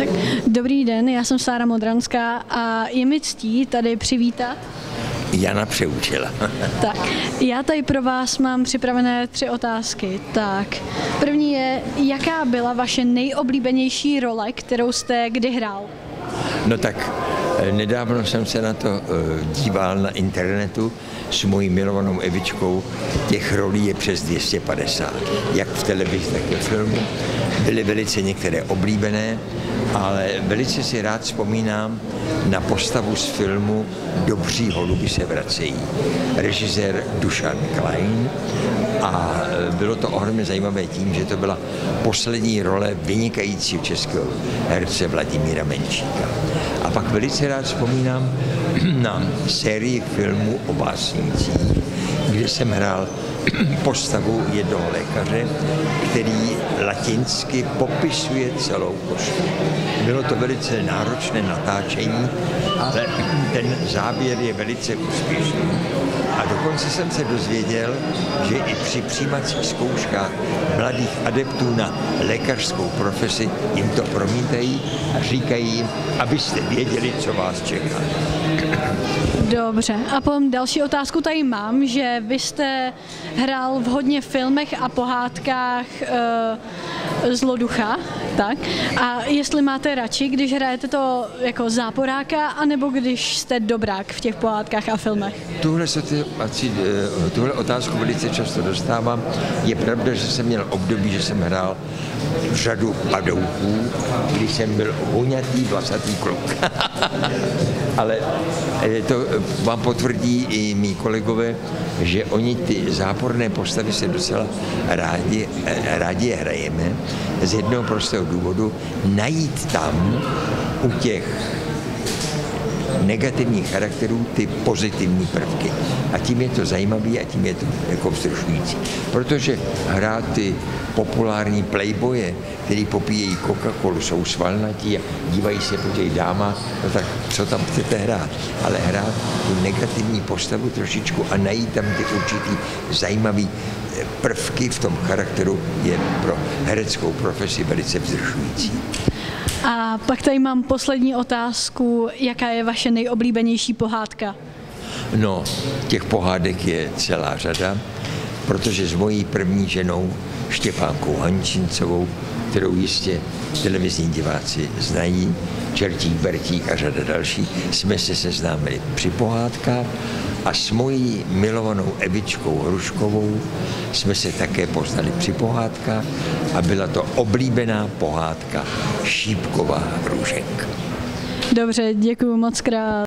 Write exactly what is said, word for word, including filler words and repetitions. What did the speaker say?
Tak, dobrý den, já jsem Sára Modranská a je mi ctí tady přivítat Jana Přeučila. Tak, já tady pro vás mám připravené tři otázky. Tak, první je, jaká byla vaše nejoblíbenější role, kterou jste kdy hrál? No tak, nedávno jsem se na to díval na internetu s mojí milovanou Evičkou. Těch rolí je přes dvě stě padesát, jak v televizi, tak ve filmu. Byly velice některé oblíbené, ale velice si rád vzpomínám na postavu z filmu Dobří holubi se vracejí. Režisér Dušan Klein, a bylo to ohromně zajímavé tím, že to byla poslední role vynikajícího českého herce Vladimíra Menšíka. A pak velice rád vzpomínám na sérii filmů o básnících, kde jsem hrál postavu jednoho lékaře, který latinsky popisuje celou koštu. Bylo to velice náročné natáčení, ale ten záběr je velice úspěšný. A dokonce jsem se dozvěděl, že i při přijímacích zkouškách mladých adeptů na lékařskou profesi jim to promítají a říkají jim, abyste věděli, co vás čeká. Dobře, a potom další otázku tady mám, že vy jste hrál v hodně filmech a pohádkách e, Zloducha, tak? A jestli máte radši, když hrajete to jako záporáka, anebo když jste dobrák v těch pohádkách a filmech? Tuhle, tuhle otázku velice často dostávám. Je pravda, že jsem měl období, že jsem hrál řadu padouků, když jsem byl huňatý, vlasatý kluk. Ale to vám potvrdí i mý kolegové, že oni ty záporné postavy se docela rádi, rádi je hrajeme z jednoho prostého důvodu, najít tam u těch negativních charakterů ty pozitivní prvky. A tím je to zajímavé a tím je to jako vzrušující. Protože hrát ty populární playboye, který popíjejí Coca-Colu, jsou svalnatí a dívají se po těch dámách, no tak co tam chcete hrát? Ale hrát tu negativní postavu trošičku a najít tam ty určitý zajímavý prvky v tom charakteru je pro hereckou profesi velice vzrušující. A pak tady mám poslední otázku, jaká je vaše nejoblíbenější pohádka? No, těch pohádek je celá řada, protože s mojí první ženou Štěpánkou Hančincovou, kterou jistě televizní diváci znají, Čertík, Bertík a řada dalších, jsme se seznámili při pohádkách a s mojí milovanou Evičkou Hruškovou jsme se také poznali při pohádkách a byla to oblíbená pohádka Šípková Růženka. Dobře, děkuji moc krát.